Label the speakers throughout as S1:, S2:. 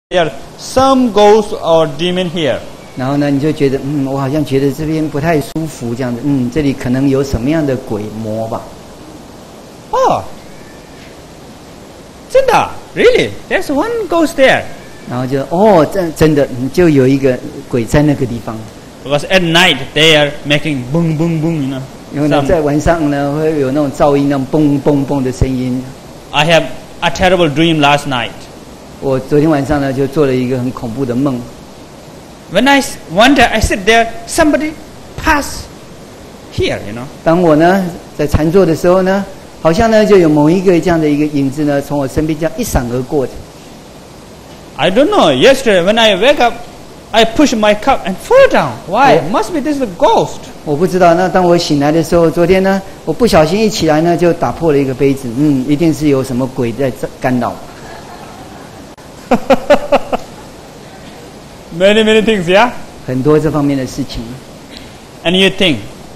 S1: there are some ghosts or demon here.
S2: 然后呢，你就觉得，我好像觉得这边不太舒服，这样子，这里可能有什么样的鬼魔吧？
S1: 哦，真的 ，really? There's one ghost there.
S2: 然后就真的，就有一个鬼在那个地方。
S1: Because at night they are making boom boom boom, you know.
S2: 因为呢，在晚上呢会有那种噪音，那种嘣嘣嘣的声音。
S1: I have a terrible dream last night.
S2: 我昨天晚上呢就做了一个很恐怖的梦。
S1: When one day I sit there, somebody pass here, you know.
S2: 当我呢在禅坐的时候呢，好像呢就有某一个这样的一个影子呢从我身边这样一闪而过。
S1: I don't know. Yesterday when I wake up, I push my cup and fall down. Why? Must be this is a ghost.
S2: 我不知道。那当我醒来的时候，昨天呢，我不小心一起来呢，就打破了一个杯子。一定是有什么鬼在干扰。
S1: Many things, yeah.
S2: 很多这方面的事情。
S1: And you think,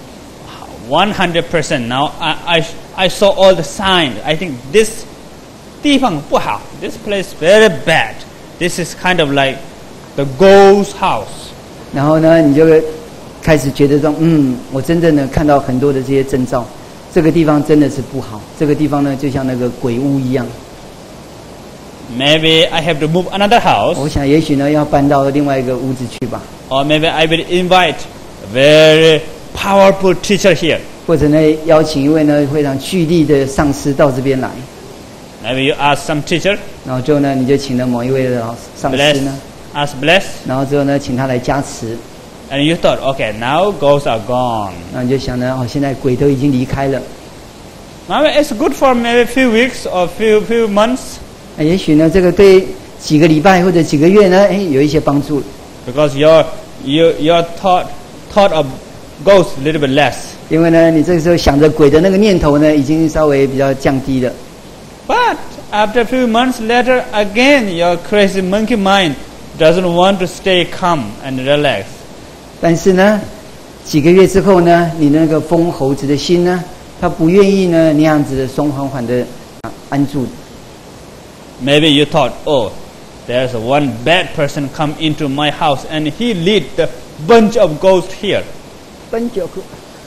S1: 100%. Now I saw all the signs. I think this 地方不好. This place very bad. This is kind of like the ghost house.
S2: 然后呢，你就开始觉得说，我真正的看到很多的这些征兆，这个地方真的是不好，这个地方呢就像那个鬼屋一样。
S1: Maybe I have to move another house.
S2: 我想也许呢要搬到另外一个屋子去吧。
S1: Or maybe I will invite a very powerful teacher here.
S2: 或者呢邀请一位呢非常巨力的上师到这边来。
S1: Maybe you ask some teacher.
S2: 然后之后呢你就请了某一位的上师呢。
S1: Ask bless.
S2: 然后之后呢请他来加持。
S1: And you thought, okay, now ghosts are gone.
S2: 那你就想呢，现在鬼都已经离开了。
S1: Maybe it's good for maybe few weeks or few months.
S2: 也许呢，这个对几个礼拜或者几个月呢，有一些帮助。
S1: Because your thought of ghosts a little bit less.
S2: 因为呢，你这个时候想着鬼的那个念头呢，已经稍微比较降低了。
S1: But after a few months later, again your crazy monkey mind doesn't want to stay calm and relax.
S2: 但是呢，几个月之后呢，你那个疯猴子的心呢，他不愿意呢那样子的松缓缓的安住。
S1: Maybe you thought, oh, there's one bad person come into my house and he lead the bunch of ghosts here.
S2: bunch of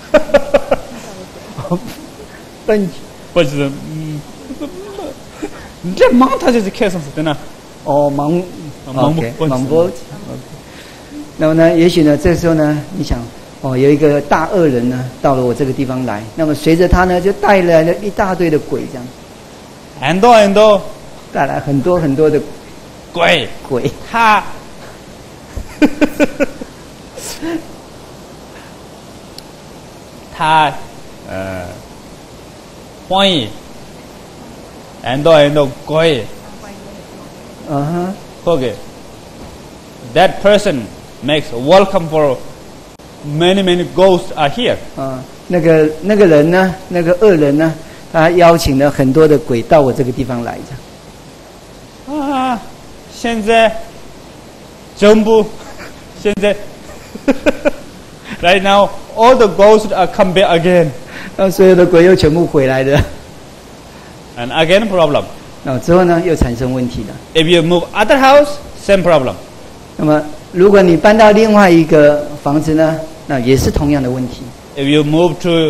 S1: 不是，你这忙他就是开始的呢。
S2: 忙不。那么呢，也许呢，这时候呢，你想，有一个大恶人呢，到了我这个地方来，那么随着他呢，就带来了一大堆的鬼，这样。
S1: 很多，
S2: 带来很多的鬼。
S1: 他欢迎很多鬼。Okay. That person makes welcome for many ghosts are here.
S2: 那个人呢，那个恶人呢，他邀请了很多的鬼到我这个地方来，这
S1: 样。现在全部现在 right now all the ghosts are come back again.
S2: 所有的鬼又全部回来了。
S1: And again problem.
S2: 之后呢，又产生问题了。
S1: If you move other house, same problem.
S2: 那么，如果你搬到另外一个房子呢，那也是同样的问题。
S1: If you move to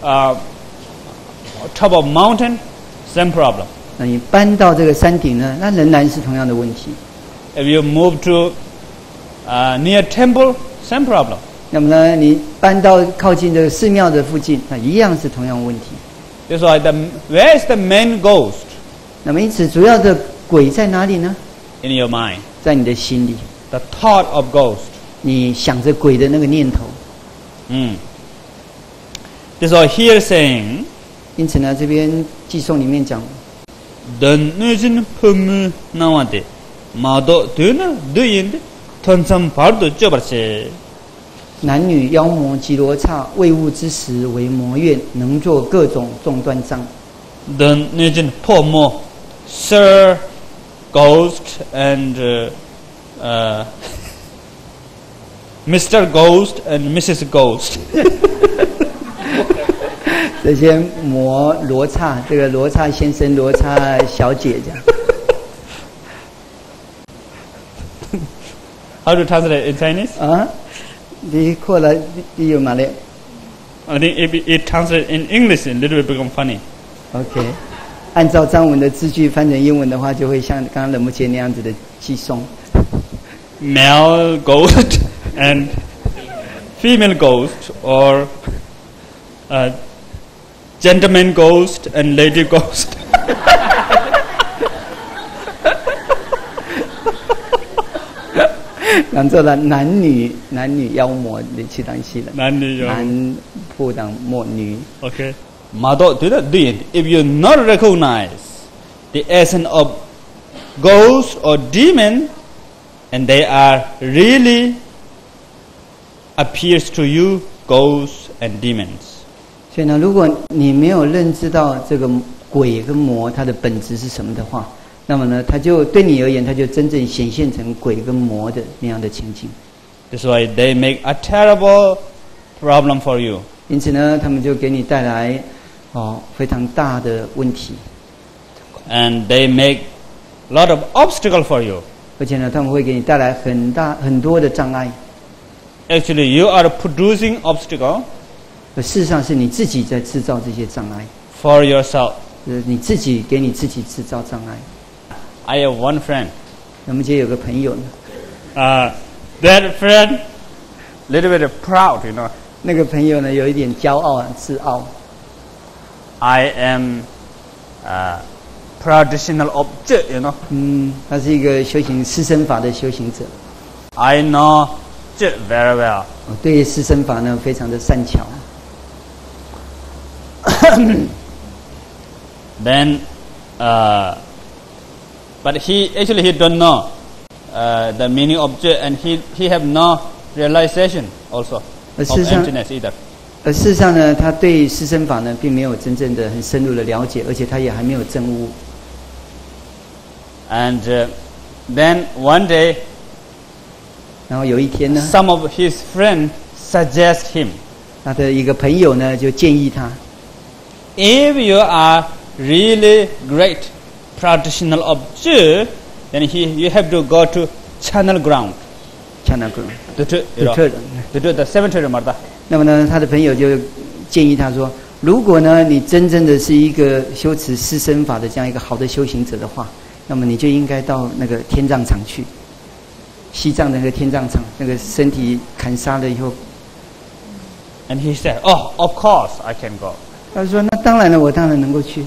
S1: top of mountain, same problem.
S2: 那你搬到这个山顶呢，那仍然是同样的问题。
S1: If you move to near temple, same problem.
S2: 那么呢，你搬到靠近这个寺庙的附近，那一样是同样的问题。
S1: That's why where is the main ghost?
S2: 那么因此，主要的鬼在哪里呢
S1: ？In your mind.
S2: 在你的心里。
S1: The thought of ghost.
S2: 你想着鬼的那个念头。
S1: That's why here saying.
S2: 因此呢，这边寄颂里面讲。
S1: 던느진 품을 나와대 마도 되나 되인데 던삼 발도 쪄버지.
S2: 男女妖魔及罗刹，未悟之时为魔怨，能做各种众断障。
S1: 던느진 포모, Sir, Ghost, and Mr. Ghost and Mrs. Ghost.
S2: 这些魔罗刹，这个罗刹先生、罗刹小姐这样。
S1: How to translate in Chinese?
S2: 啊，你过来你有嘛嘞
S1: I think if it translates in English, a little bit become funny.
S2: ？OK， 按照章文的字句翻成英文的话，就会像刚刚冷木杰那样子的寄送。
S1: Male ghost and female ghost, or gentleman ghost and lady ghost.
S2: 然做了男女妖魔的去当戏了。
S1: 男女妖魔。
S2: 男不当魔女。
S1: Okay. Mado tidak din. If you not recognize the essence of ghost or demon, and they are really appears to you ghosts and demons.
S2: 所以呢，如果你没有认知到这个鬼跟魔它的本质是什么的话，那么呢，它就对你而言，它就真正显现成鬼跟魔的那样的情景。
S1: That's why they make a terrible problem for you.
S2: 因此呢，他们就给你带来非常大的问题。
S1: And they make a lot of obstacle for you.
S2: 而且呢，他们会给你带来很多的障碍。
S1: Actually, you are producing obstacle.
S2: 事实上是你自己在制造这些障碍。
S1: For yourself.
S2: 你自己给你自己制造障碍。
S1: I have one friend.
S2: 我们家有个朋友呢。
S1: That friend, little bit proud, you know.
S2: 那个朋友呢，有一点骄傲自傲。
S1: I am traditional object, you know.
S2: 他是一个修行施身法的修行者。
S1: I know it very well.
S2: 对施身法呢，非常的善巧。
S1: Then, but he don't know the meaning of object, and he have no realization also of emptiness either.
S2: 事实上呢，他对施身法呢，并没有真正的很深入的了解，而且他也还没有证悟。
S1: And then one day,
S2: 然后有一天呢
S1: some of his friends suggest him.
S2: 他的一个朋友呢，就建议他
S1: If you are really great traditional object, then you have to go to channel ground.
S2: Channel ground.
S1: The cemetery marta.
S2: 那么呢，他的朋友就建议他说：如果呢，你真正的是一个修持施身法的这样一个好的修行者的话，那么你就应该到那个天葬场去。西藏的那个天葬场，那个身体砍杀了以后。
S1: And he said, "Oh, of course I can go."
S2: 他说：那当然了，我当然能够去。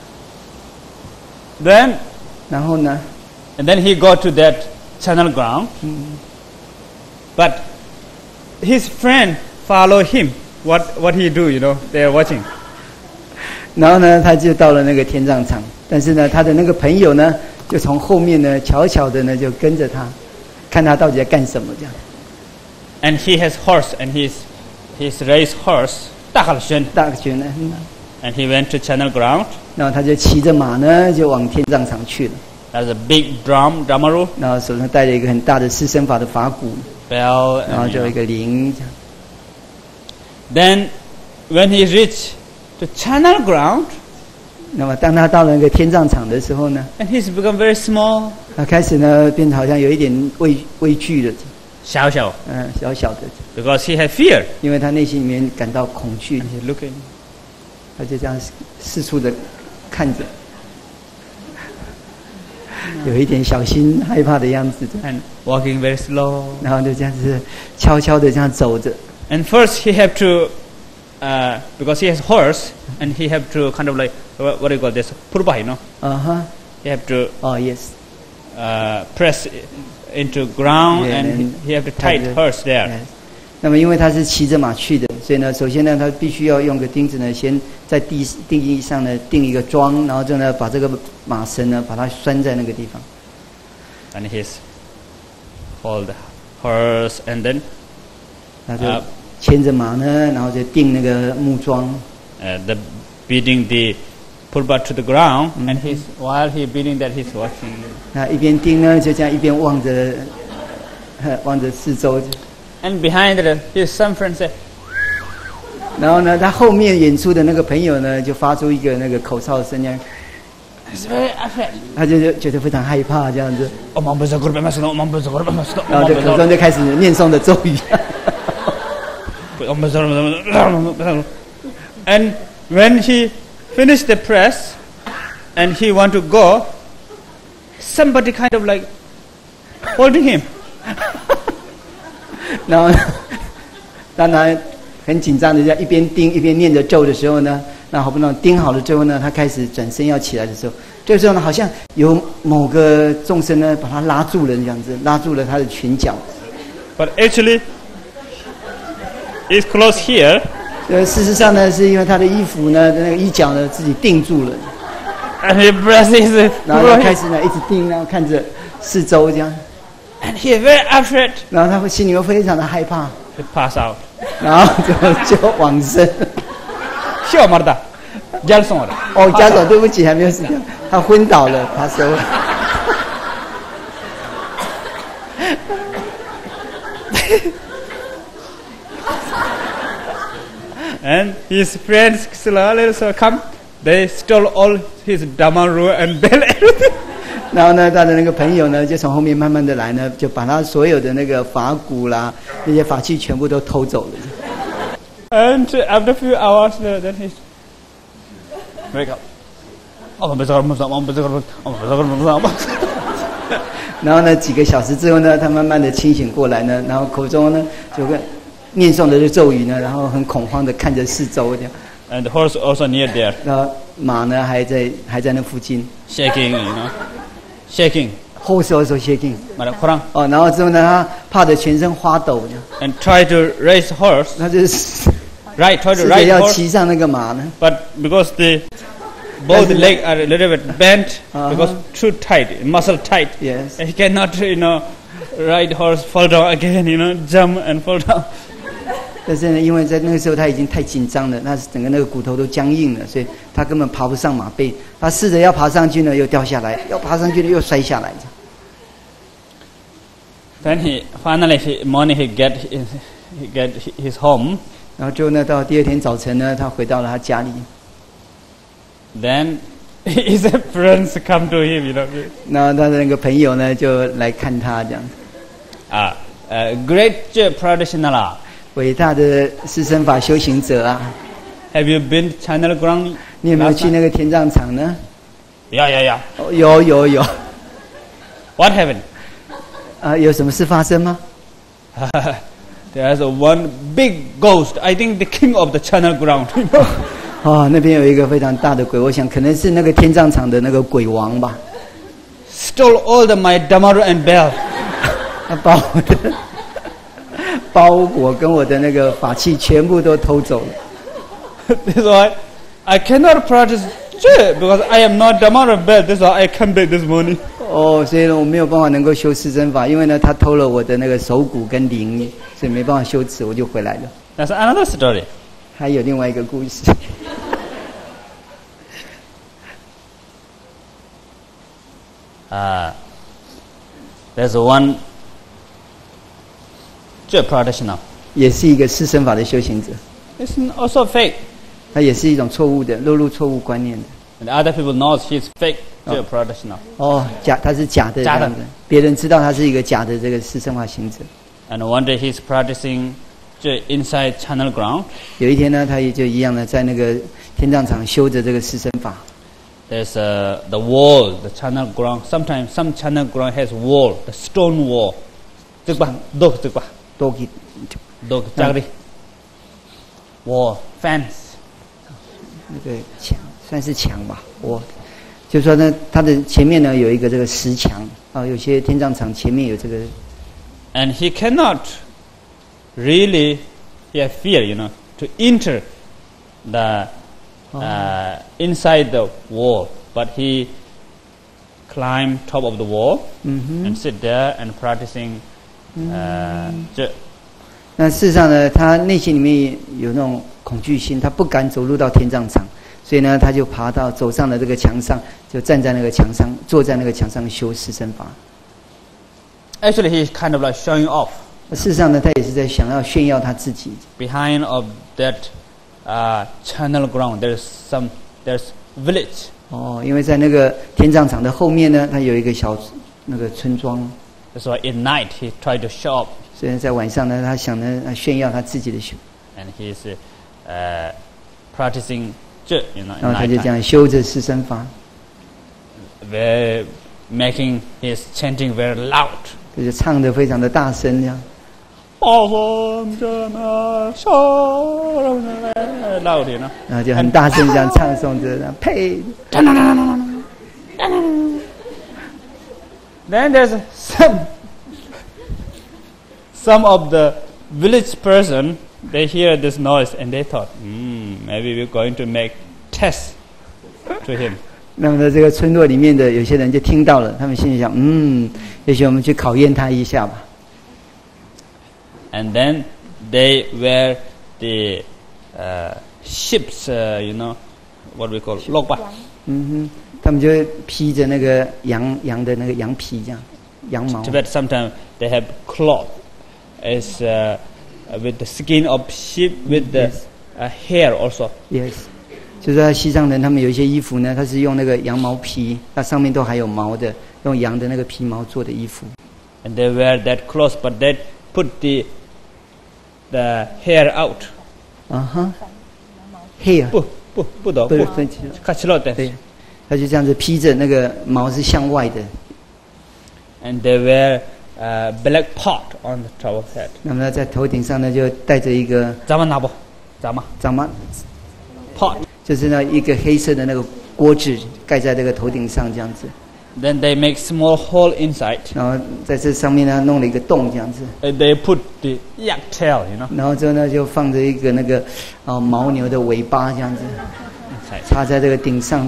S1: Then,
S2: 然后呢
S1: and then he go to that channel ground. But his friend follow him. What he do? You know, they are watching.
S2: 然后呢，他就到了那个天葬场，但是呢，他的那个朋友呢，就从后面呢，悄悄的呢，就跟着他，看他到底在干什么这样。
S1: And he has horse, and his race horse, 大个轩
S2: 呢。
S1: And he went to channel ground.
S2: 然后他就骑着马呢，就往天葬场去了。
S1: There's a big drummer.
S2: 然后手上带了一个很大的施身法的法鼓。
S1: Bell.
S2: 然后就有一个铃。
S1: Then, when he reached the channel ground,
S2: 那么当他到了那个天葬场的时候呢
S1: and he's become very small.
S2: 他开始呢，变得好像有一点畏惧了。
S1: 小小
S2: 的。
S1: Because he had fear.
S2: 因为他内心里面感到恐惧。
S1: And he's looking.
S2: 他就这样四处的看着，有一点小心害怕的样子。
S1: And walking very slow.
S2: 然后就这样子悄悄的这样走着。
S1: And first he have to, because he has horse, and he have to kind of like what do you call this? Purba, you know. He have to.
S2: Yes.
S1: Press into ground, and he have to tie horse there.
S2: Yes. 那么因为他是骑着马去的，所以呢，首先呢，他必须要用个钉子呢，先在地上呢钉一个桩，然后之后呢，把这个马绳呢，把它拴在那个地方。
S1: And he's hold horse, and then
S2: 他就牵着马呢，然后就钉那个木桩。
S1: The beating the purba to the ground, and while he beating that, he's watching.
S2: 那一边钉呢，就这样一边望着四周。
S1: And behind it, his some friend said.
S2: 然后呢，他后面远处的那个朋友呢，就发出一个那个口哨声音。
S1: He's very afraid.
S2: 他就觉得非常害怕这样子，
S1: Omang besar kurban masuk, omang besar kurban masuk,
S2: 然后
S1: omang
S2: 就口
S1: besar.
S2: 中就开始念诵的咒语。
S1: Omang besar, omang besar. And when he finished the press, and he want to go, somebody kind of like holding him.
S2: 然后，当他很紧张的在一边盯一边念着咒的时候呢，那好不容易盯好了之后呢，他开始转身要起来的时候，这个时候呢，好像有某个众生呢把他拉住了，这样子拉住了他的裙角。
S1: But actually, his clothes here,
S2: 事实上呢，是因为他的衣服呢，那个衣角呢自己定住了，
S1: and he presses,
S2: 然后他开始呢一直盯，然后看着四周这样，
S1: and he very afraid.
S2: 然后他会心里会非常的害怕，
S1: He pass out.
S2: 然后就往生。
S1: Siapa marta? Jalsong ada.
S2: 哦，家长对不起，还没有死掉，他昏倒了，他收了。
S1: And his friends slowly so come. They stole all his damaru and bell everything.
S2: 然后呢，他的那个朋友呢，就从后面慢慢的来呢，就把他所有的那个法鼓啦，那些法器全部都偷走了。
S1: And after a few hours, then he wake up. Oh, besar besar, oh besar besar, oh besar besar.
S2: 然后呢，几个小时之后呢，他慢慢的清醒过来呢，然后口中呢就跟念诵的这咒语呢，然后很恐慌的看着四周这样。
S1: And the horse also near there,
S2: 然后马呢还在那附近
S1: shaking, shaking.
S2: 后手shaking。
S1: Mara kurang.
S2: 哦，然后之后呢，他怕得全身发抖这样，
S1: And try to raise horse.
S2: 他就是
S1: Right, try to
S2: 试着
S1: ride
S2: 要
S1: horse.
S2: 骑上那个马呢。
S1: But because both legs are a little bit bent, because too tight, muscle tight,
S2: Yes.
S1: he cannot, ride horse, fall down again, jump and fall down.
S2: 但是呢，因为在那个时候他已经太紧张了，那整个那个骨头都僵硬了，所以他根本爬不上马背。他试着要爬上去呢，又掉下来；要爬上去呢，又摔下来。
S1: Then finally morning he get his home.
S2: 然后最后呢，到第二天早晨呢，他回到了他家里。
S1: Then his friends come to him,
S2: 那他的那个朋友呢，就来看他这样。
S1: Great practitioner.
S2: 伟大的四身法修行者啊，
S1: Have you been to Channel Ground?
S2: 你有没有去那个天葬场呢？
S1: Yeah.
S2: 哦，有。
S1: What happened?
S2: 有什么事发生吗？
S1: There's one big ghost. I think the king of the Channel Ground.
S2: 哦，那边有一个非常大的鬼，我想可能是那个天葬场的那个鬼王吧。
S1: Stole all my damaru and bell.
S2: 他把我的包裹跟我的那个法器全部都偷走了。
S1: That's why I cannot practice because I am not damaru and bell. That's why I come back this morning.
S2: 哦，所以呢，我没有办法能够修四身法，因为呢，他偷了我的那个手骨跟铃，所以没办法修持，我就回来了。
S1: That's another story.
S2: 还有另外一个故事。
S1: There's one practitioner.
S2: 也是一个四身法的修行者，
S1: It's also fake.
S2: 他也是一种错误的，落入错误观念的。
S1: And other people knows he's fake practitioner.
S2: 哦，他是假的，
S1: 假的
S2: 这样子，别人知道他是一个假的这个四身法行者。
S1: And one day he's practicing inside Channel Ground.
S2: 有一天呢，他也就一样的在那个天葬场修着这个四身法。
S1: There's the wall, the Channel Ground. Sometimes some Channel Ground has wall, the stone wall. Dog, jagri. Wall, fence.
S2: 那个墙算是墙吧，就说呢，它的前面呢有一个这个石墙啊，有些天葬场前面有这个。
S1: And he cannot really have fear, to enter the inside the wall. But he climbed top of the wall and sit there and practicing.
S2: 那事实上呢，他内心里面有那种恐惧心，他不敢走入到天葬场，所以呢，他就走上了这个墙上，就站在那个墙上，坐在那个墙上修四身法。
S1: Actually, he's kind of like showing off.
S2: 事实上呢，他也是在想要炫耀他自己。
S1: Behind of that Channel Ground, there's village.
S2: 哦，因为在那个天葬场的后面呢，它有一个小那个村庄。
S1: So at night he tried to show up.
S2: 所以在晚上呢，他想呢炫耀他自己的
S1: And he is practicing
S2: 然后他就这样修着四声法。
S1: Very making his chanting very loud.
S2: 就是唱得非常的大声这样。
S1: loud, you know.
S2: 然后就很大声这样唱诵着，呸。
S1: Then there's some of the village person, they hear this noise and they thought, maybe we're going to make tests to him.
S2: 那么在这个村落里面的有些人就听到了，他们心里想，也许我们去考验他一下吧。
S1: And then they wear the sheep's, you know, what we call 鹿吧。
S2: 他们就披着那个羊的那个羊皮这样，羊毛。
S1: Tibet sometimes they have cloth, is with the skin of sheep with the hair also.
S2: Yes. 就是在西藏人，他们有一些衣服呢，它是用那个羊毛皮，它上面都还有毛的，用羊的那个皮毛做的衣服。
S1: And they wear that cloth, but they put the hair out.
S2: Hair.
S1: 不懂，看起来的。
S2: 对，他就这样子披着，那个毛是向外的。
S1: And they wear black pot on the top of head.
S2: 那么在头顶上呢，就戴着一个。
S1: 咱们拿不？咱们。pot
S2: 就是那一个黑色的那个锅子盖在这个头顶上这样子。
S1: Then they make small hole inside.
S2: 然后在这上面呢弄了一个洞这样子。
S1: They put the yak tail, you know.
S2: 然后之后呢就放着一个那个牦牛的尾巴这样子，插在这个顶上。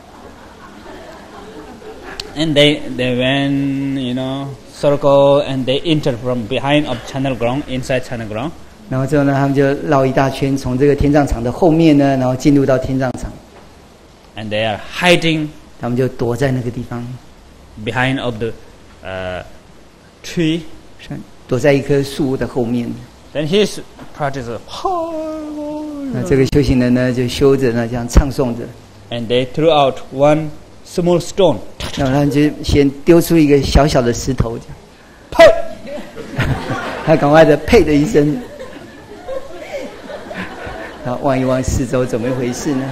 S1: And they went, you know, circle and they enter from behind of Channel Ground, inside Channel Ground.
S2: 然后之后呢，他们就绕一大圈，从这个天葬场的后面呢，然后进入到天葬场。
S1: And they are hiding.
S2: 他们就躲在那个地方
S1: ，behind of the tree.
S2: 躲在一棵树的后面。
S1: Then his practice.
S2: 那这个修行人呢，就修着呢，这样唱诵着。
S1: And they threw out one small stone.
S2: 然后他们就先丢出一个小小的石头，这样。
S1: 呸！
S2: 他赶快的呸的一声。然后望一望四周，怎么一回事呢？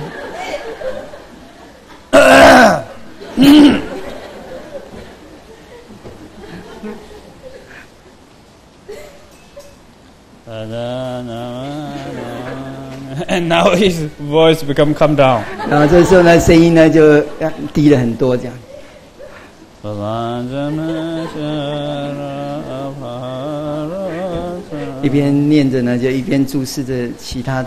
S1: And now his voice become calm down.
S2: 然后这时候呢，声音呢就低了很多，这样。一边念着呢，就一边注视着其他的。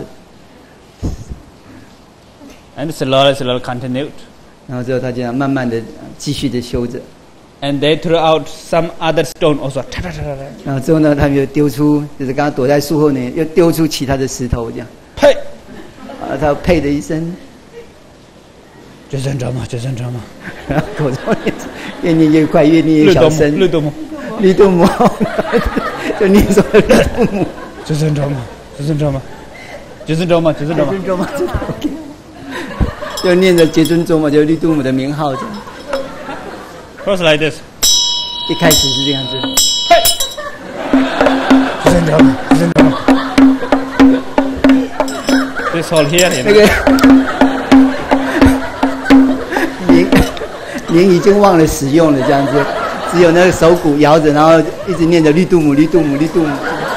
S1: And slowly continued.
S2: 然后之后他就慢慢的继续的修着。
S1: And they threw out some other stone also.
S2: 然后之后呢，他们又丢出，就是刚刚躲在树后呢，又丢出其他的石头，这样。
S1: 呸！
S2: 他呸的一声。
S1: 觉生者嘛，觉生者嘛。
S2: 然后口中越念越快，越念越小声。
S1: 绿度母，
S2: 绿度母，就念说绿度母。
S1: 觉生者嘛，觉生者嘛，觉生者嘛，觉生者嘛。
S2: 就念着觉尊宗嘛，就绿度母的名号。
S1: First like this.
S2: 一开始是这样子。
S1: 嘿，觉生者嘛，觉生者嘛。This whole here.
S2: 那个名已经忘了使用了，这样子，只有那个手鼓摇着，然后一直念着绿度母，绿度母，绿度母。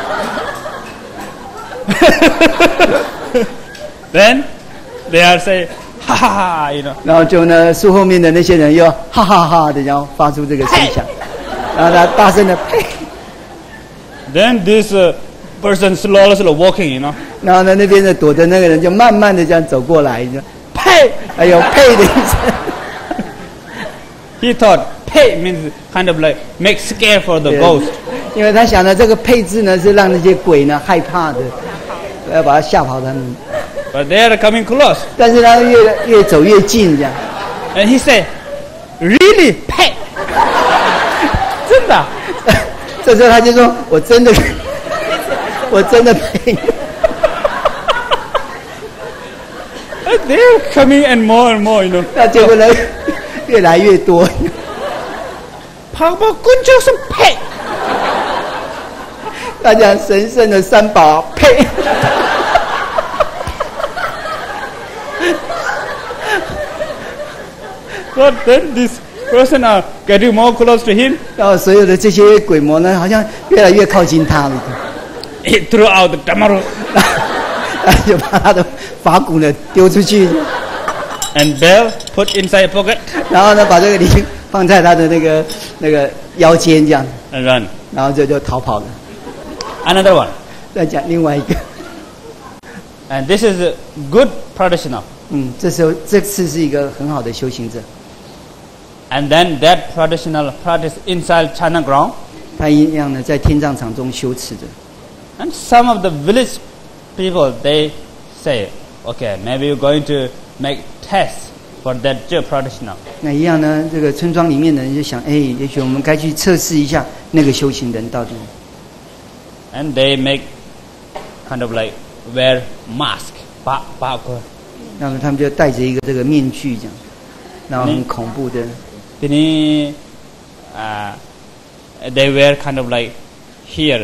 S1: Then they are say, 哈哈哈 you know.
S2: 然后就呢，树后面的那些人又哈哈哈的，然后发出这个声响，然后他大声的呸。
S1: Then this person slowly walking, you know.
S2: 然后呢，那边的躲的那个人就慢慢的这样走过来，就呸，还有呸的一声。
S1: He thought 呸 means kind of like make scare for the ghost.
S2: 因为他想的这个呸字呢，是让那些鬼呢害怕的，要把他吓跑他们。
S1: But they are coming close.
S2: 但是他越走越近这样。
S1: And he said, "Really 呸？真的？
S2: 这时候他就说：“我真的，我真的呸。”
S1: They're coming and more, you know.
S2: 那结果呢，越来越多。
S1: 跑跑滚就是配。
S2: 大家神圣的三宝，呸！
S1: So then this person are getting more close to him.
S2: 然后所有的这些鬼魔呢，好像越来越靠近他了。
S1: He threw out the damaru.
S2: 就把他的法鼓呢丢出去。
S1: And bell put inside pocket.
S2: 然后呢，把这个铃放在他的那个腰间这样。
S1: And run.
S2: 然后就逃跑了。
S1: Another one.
S2: 再讲另外一个。
S1: And this is a good practitioner.
S2: 这次是一个很好的修行者。
S1: And then that practitioner practice inside China ground.
S2: 他一样呢，在天葬场中修持着。
S1: And some of the village people they say, okay, maybe you're going to make tests for that practitioner.
S2: 那一样呢，这个村庄里面的人就想，也许我们该去测试一下那个修行人到底。
S1: And they make kind of like wear mask,
S2: 那么他们就戴着一个这个面具这样，然后很恐怖的。
S1: They wear kind of like here,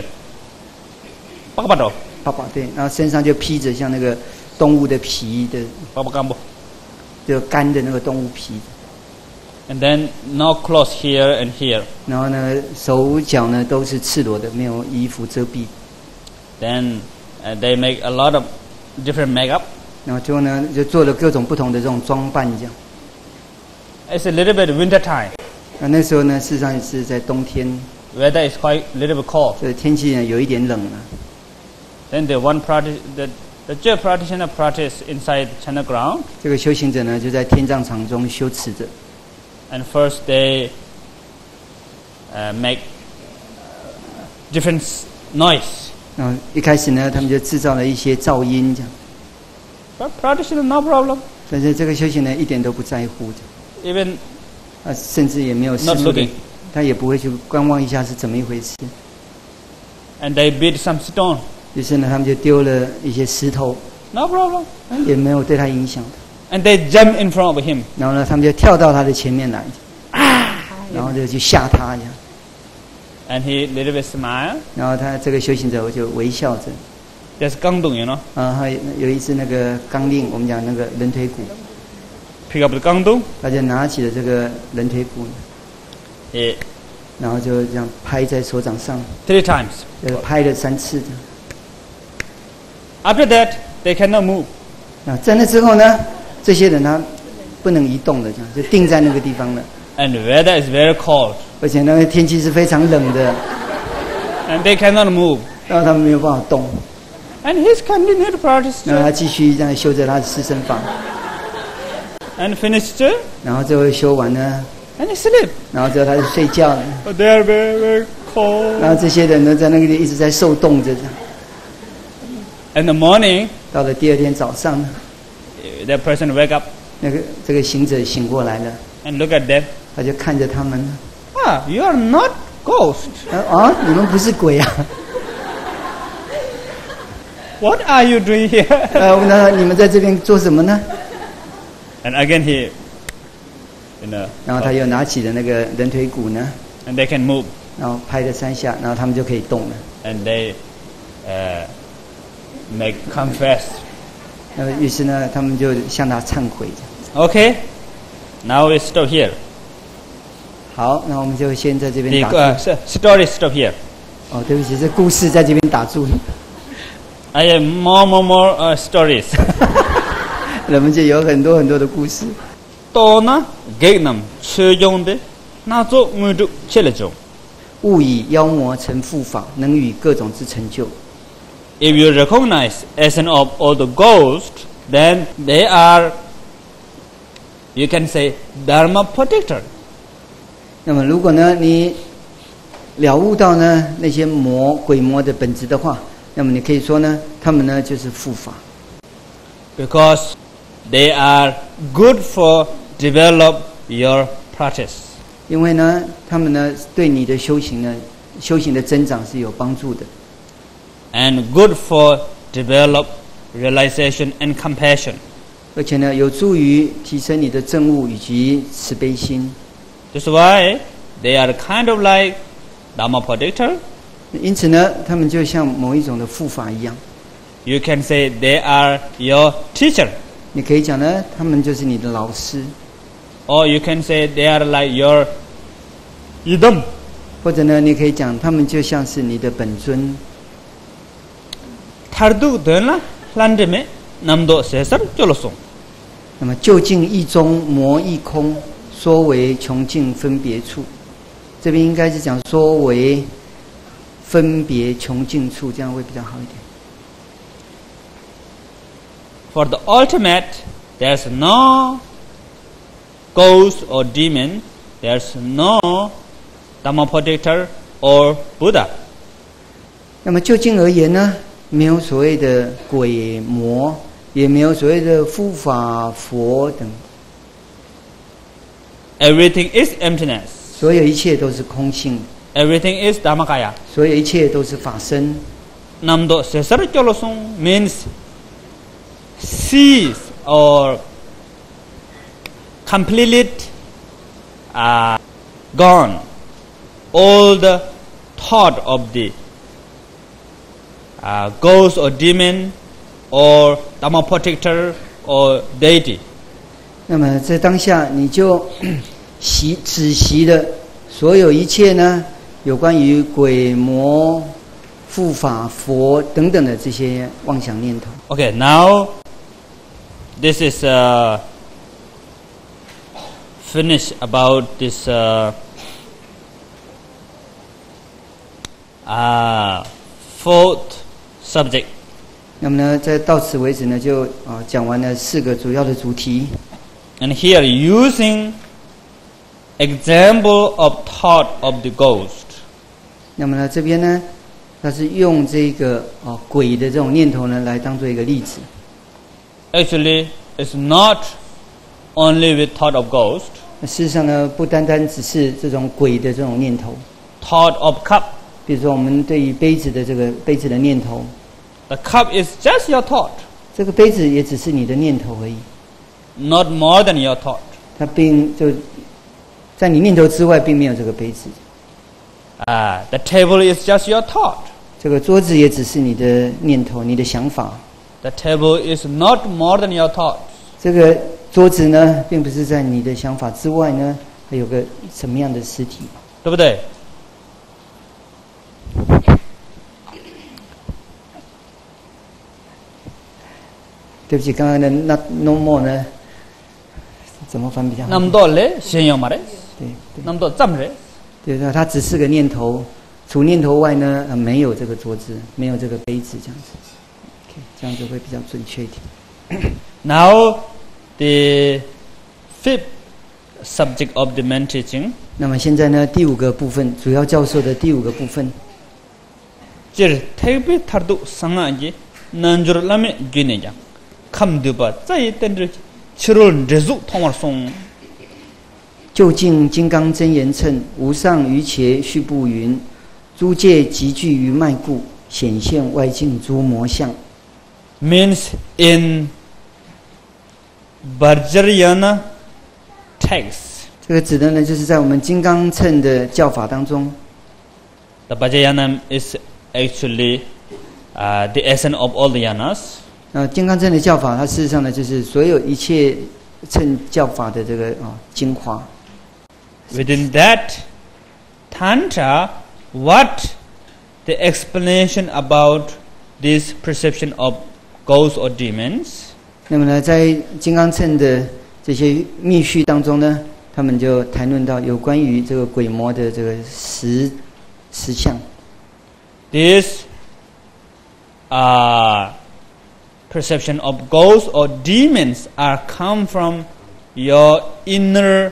S2: 对，然后身上就披着像那个动物的皮的，就干的那个动物皮。
S1: And then no clothes here and here.
S2: 然后呢，手脚呢都是赤裸的，没有衣服遮蔽。
S1: Then they make a lot of different makeup.
S2: 然后最后呢，就做了各种不同的这种装扮，这样。
S1: It's a little bit winter time.
S2: 那时候呢，事实上是在冬天。
S1: Weather is quite little bit cold.
S2: 所以天气呢有一点冷了。
S1: Then the practitioner practice inside China ground.
S2: 这个修行者呢就在天葬场中修持着。
S1: And first they make different noise.
S2: 一开始呢，他们就制造了一些噪音，这样。
S1: But practitioner no problem.
S2: 但是这个修行呢一点都不在乎的。
S1: Even
S2: 甚至也没有
S1: not looking.
S2: 他也不会去观望一下是怎么一回事。
S1: And they beat some stone.
S2: 于是呢，他们就丢了一些石头。
S1: No problem.
S2: 也没有对他影响的。
S1: And they jump in front of him.
S2: 然后呢，他们就跳到他的前面来，然后就去吓他这样。
S1: And he little bit smile.
S2: 然后他这个修行者就微笑着。
S1: There's 钢洞 you know.
S2: 还有一只那个钢令，我们讲那个人腿鼓。
S1: Pick up the 钢洞。他
S2: 就拿起了这个人腿鼓。然后就这样拍在手掌上。
S1: 3 times.
S2: 拍了3次的。
S1: After that, they cannot move.
S2: 在那之后呢，这些人他不能移动的，这样就定在那个地方了。
S1: And the weather is very cold.
S2: 而且那个天气是非常冷的。
S1: And they cannot move.
S2: 然后他们没有办法动。
S1: And he's continued to practice.
S2: 然后他继续这样修着他的四身法。
S1: And finished.
S2: 然后最后修完呢。
S1: And he sleep.
S2: 然后之后他就睡觉了。
S1: They are very, very cold.
S2: 然后这些人呢，在那个地一直在受冻着。
S1: In the morning.
S2: 到了第二天早上呢。
S1: The person wake up.
S2: 这个行者醒过来了。
S1: And look at them.
S2: 他就看着他们。
S1: You are not ghost.
S2: 你们不是鬼啊
S1: ？What are you doing here?
S2: 问他你们在这边做什么呢
S1: ？And again he.
S2: 然后他又拿起了那个人腿鼓呢。
S1: And they can move.
S2: 然后拍了3下，然后他们就可以动了。
S1: And they make confess.
S2: 于是呢，他们就向他忏悔。
S1: Okay, now we stop here.
S2: 好，那我们就先在这边打住。
S1: Story stop here.
S2: 对不起，这故事在这边打住。
S1: I have more stories.
S2: 我们就有很多很多的故事。
S1: 또나 개남 최종대 나조 무도 첼레죠.
S2: 勿以妖魔成护法，能与各种之成就。
S1: If you recognize essence of all the ghosts, then they are, you can say, Dharma protector.
S2: 那么如果呢，你了悟到呢那些鬼魔的本质的话，那么你可以说呢，他们呢就是护法。
S1: Because they are good for develop your practice.
S2: 因为呢，他们呢对你的修行的增长是有帮助的。
S1: And good for develop realization and compassion.
S2: 而且呢，有助于提升你的正悟以及慈悲心。
S1: That's why they are kind of like Dharma protector.
S2: 因此呢，他们就像某一种的护法一样。
S1: You can say they are your teacher.
S2: 你可以讲呢，他们就是你的老师。
S1: Or you can say they are like your idam.
S2: 或者呢，你可以讲他们就像是你的本尊。
S1: Tardu dena landeme namdo sesar jolosong.
S2: 那么究竟一中，魔一空，说为穷尽分别处。这边应该是讲说为分别穷尽处，这样会比较好一点。
S1: For the ultimate, there's no ghost or demon, there's no Dhamma protector or Buddha.
S2: 那么就近而言呢，没有所谓的鬼魔，也没有所谓的护法佛等。
S1: Everything is emptiness.
S2: 所有一切都是空性。
S1: Everything is Dhammakaya.
S2: 所有一切都是法身。
S1: Namdo sesar jolosong means cease or completely gone all the thought of the ghost or demon or Dhamma protector or deity.
S2: 那么在当下，你就止息了所有一切呢，有关于鬼魔、护法佛等等的这些妄想念头。
S1: Okay, now this is finish about this fourth subject.
S2: 那么呢，到此为止呢，就讲完了4个主要的主题。
S1: And here using example of thought of the ghost.
S2: 那么呢，这边呢，它是用这个鬼的这种念头呢，来当做一个例子。
S1: Actually, it's not only with thought of ghost.
S2: 事实上呢，不单单只是这种鬼的这种念头。
S1: Thought of cup.
S2: 比如说，我们对于杯子的这个杯子的念头。
S1: The cup is just your thought.
S2: 这个杯子也只是你的念头而已。
S1: Not more than your thought.
S2: 它并就在你念头之外，并没有这个杯子。
S1: The table is just your thought.
S2: 这个桌子也只是你的念头、你的想法。
S1: The table is not more than your thought.
S2: 这个桌子呢，并不是在你的想法之外呢，还有个什么样的实体，
S1: 对不对？
S2: 对不起，刚刚的 not no more 呢，怎么翻比较好？
S1: 那么多嘞，先要嘛嘞，
S2: 对，
S1: 那么多怎么嘞？
S2: 对，它只是个念头，除念头外呢，没有这个桌子，没有这个杯子，这样子。OK， 这样就会比较准确一点。
S1: Now the fifth subject of the main teaching.
S2: 那么现在呢，第5个部分，主要教授的第5个部分。
S1: 질 태비 타르도 상하지 난줄라메 쥐네자 감두바 짜이 땐들 치롤 레주 통화송
S2: 究竟金刚真言称，无上瑜伽须不云，诸界集聚于脉故，显现外境诸魔相。
S1: means in Vajrayana text.
S2: 这个指的呢，就是在我们金刚乘的教法当中。
S1: The Vajrayana is actually the essence of all the yanas.
S2: 金刚乘的教法，它事实上呢，就是所有一切乘教法的这个精华。
S1: Within that tantra, what the explanation about this perception of ghosts or demons?
S2: 那么呢，在金刚乘的这些密序当中呢，他们就谈论到有关于这个鬼魔的这个实相。
S1: This perception of ghosts or demons are come from your inner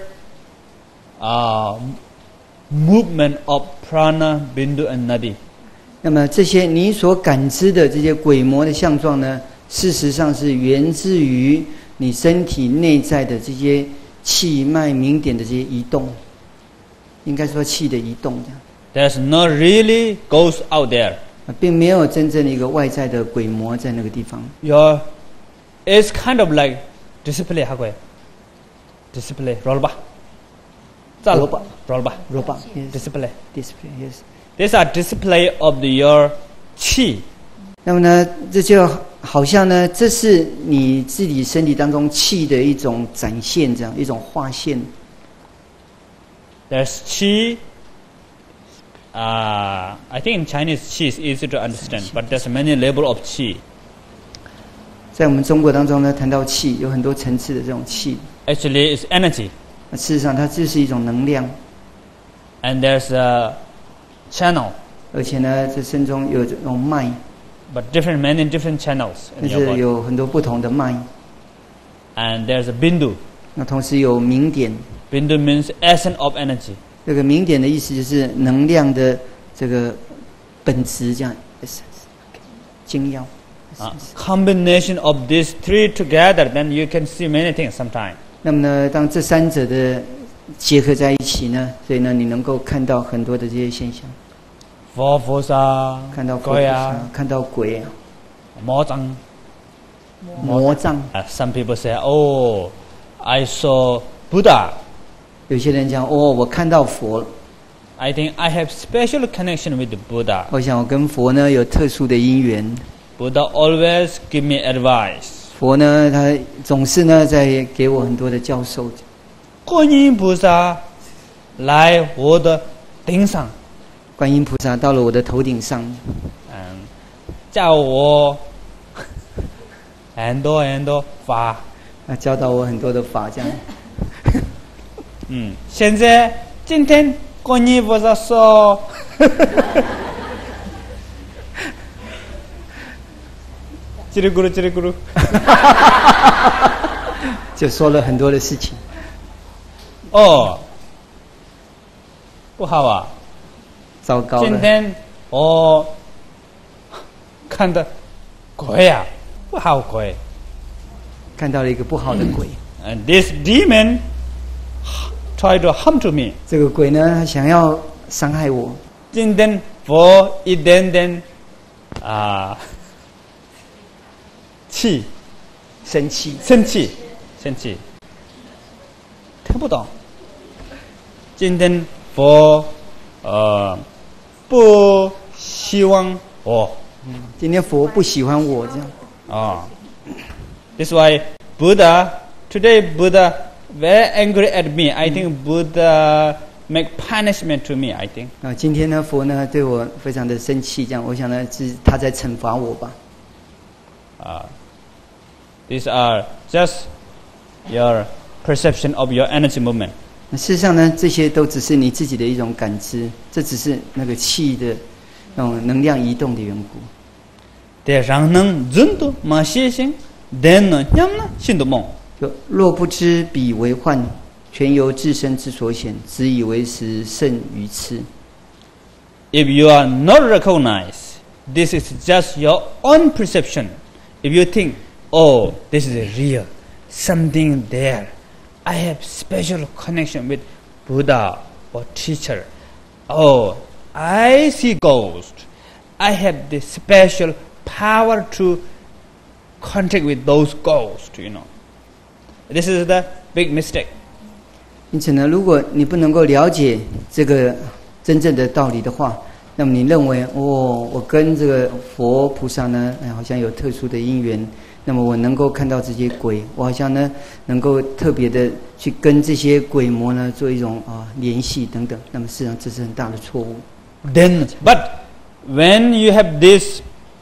S1: movement of prana, bindu and nadi.
S2: 那么这些你所感知的这些鬼魔的相状呢，事实上是源自于你身体内在的这些气脉明点的这些移动，应该说气的移动这样。
S1: There's no really ghost out there.
S2: 并没有真正的一个外在的鬼魔在那个地方。
S1: It's kind of like display 하고요. display roll 봐. 자, roll 봐.
S2: yes.
S1: display.
S2: display yes.
S1: These are display of your qi.
S2: 那么呢，这就好像呢，这是你自己身体当中气的一种展现，这样一种划线。
S1: There's qi. I think in Chinese qi is easy to understand, but there's many level of qi.
S2: 在我们中国当中呢，谈到气，有很多层次的这种气。
S1: Actually, it's energy.
S2: 事实上，它就是一种能量。
S1: And there's a channel.
S2: 而且呢，这身中有这种脉。
S1: But many different channels in
S2: 但
S1: your
S2: 是
S1: body.
S2: 有很多不同的脉。
S1: And there's a bindu.
S2: 那同时有明点。
S1: Bindu means essence of energy.
S2: 这个明点的意思就是能量的这个本质，这样 essence 精要。
S1: Combination of these three together, then you can see many things sometimes.
S2: 那么呢，当这三者的结合在一起呢，所以呢，你能够看到很多的这些现象。
S1: 佛菩萨，
S2: 看到佛菩萨，看到鬼啊，
S1: 魔障。Some people say, "Oh, I saw Buddha."
S2: 有些人讲，哦，我看到佛了。
S1: I think I have special connection with the Buddha.
S2: 我想我跟佛呢有特殊的因缘。
S1: Buddha always give me advice.
S2: 佛呢，他总是呢在给我很多的教授。
S1: 观音菩萨来我的顶上。
S2: 观音菩萨到了我的头顶上，
S1: 教我很多法，
S2: 教导我很多的法，这样。
S1: 现在今天观音菩萨说，叽里咕噜叽里咕噜，
S2: 就说了很多的事情。
S1: 哦，不好啊。
S2: 糟糕了！
S1: 今天我看到鬼啊，不好鬼，
S2: 看到了一个不好的鬼。
S1: And this demon try to harm to me.
S2: 这个鬼呢，他想要伤害我。
S1: 今天我一点点生气，听不懂。今天我不希望我。
S2: 今天佛不喜欢我这样。
S1: This is why today Buddha very angry at me. I think Buddha make punishment to me. I think.
S2: 今天呢，佛呢对我非常的生气，这样，我想呢是他在惩罚我吧。
S1: These are just your perception of your energy movement.
S2: 事实上呢，这些都只是你自己的一种感知，这只是那个气的那种能量移动的缘故。若不知彼为幻，全由自身之所显，只以为实，甚愚痴。
S1: If you are not recognized, this is just your own perception. If you think, oh, this is real, something there, I have special connection with Buddha or teacher. Oh, I see ghost. I have this special power to contact with those ghosts, you know. This is the big mistake.
S2: 因此呢，如果你不能够了解这个真正的道理的话，那么你认为，我跟这个佛菩萨呢，好像有特殊的因缘，那么我能够看到这些鬼，我好像呢能够特别的去跟这些鬼魔呢做一种联系等等。那么事实上这是很大的错误。
S1: But when you have these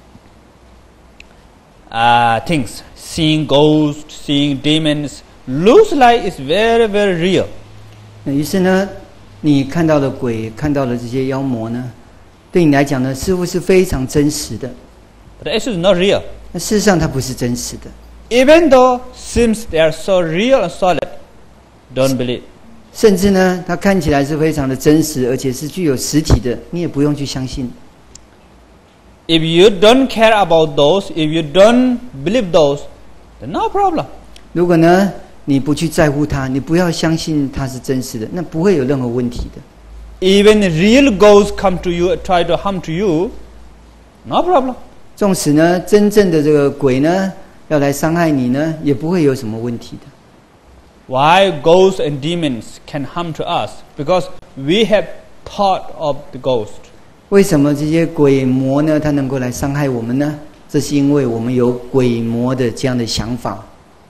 S1: things, seeing ghosts, seeing demons, looks like it's very, very real.
S2: 于是呢，你看到的鬼，看到的这些妖魔呢，对你来讲呢，似乎是非常真实的。
S1: But it is not real.
S2: 那事实上它不是真实的。
S1: Even though seems they are so real and solid, don't believe.
S2: 甚至呢，它看起来是非常的真实，而且是具有实体的，你也不用去相信。
S1: If you don't care about those, if you don't believe those, then no problem.
S2: 如果呢，你不去在乎它，你不要相信它是真实的，那不会有任何问题的。
S1: Even real ghosts come to you, try to harm to you, no problem.
S2: 纵使呢，真正的这个鬼呢， 要来伤害你呢，也不会有什么问题的。
S1: Why ghosts and demons can harm to us? Because we have thought of the ghost.
S2: 为什么这些鬼魔呢，它能够来伤害我们呢？这是因为我们有鬼魔的这样的想法。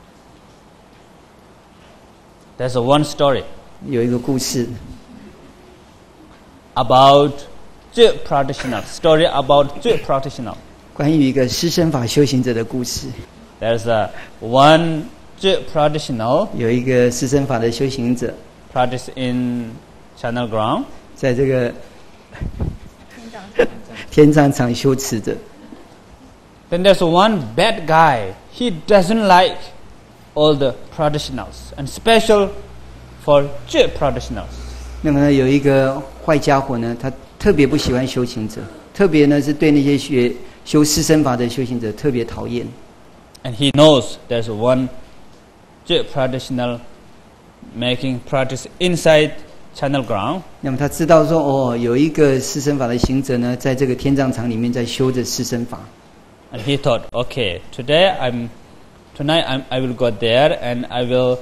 S1: There's one story.
S2: 有一个故事
S1: about Zhe practitioner. Story about Zhe practitioner.
S2: 关于一个施身法修行者的故事。
S1: There's one Zhe practitioner.
S2: 有一个施身法的修行者
S1: practice in Channel Ground.
S2: 在这个天葬场修持着。
S1: Then there's one bad guy. He doesn't like all the practitioners, and special for Zhe practitioners.
S2: 那么呢，有一个坏家伙呢，他特别不喜欢修行者，特别呢是对那些修施身法的修行者特别讨厌。
S1: And he knows there's one Zhe practitioner making practice inside Channel Ground.
S2: 那么他知道说，有一个施身法的行者呢，在这个天葬场里面在修着施身法。
S1: And he thought, okay, tonight I will go there and I will,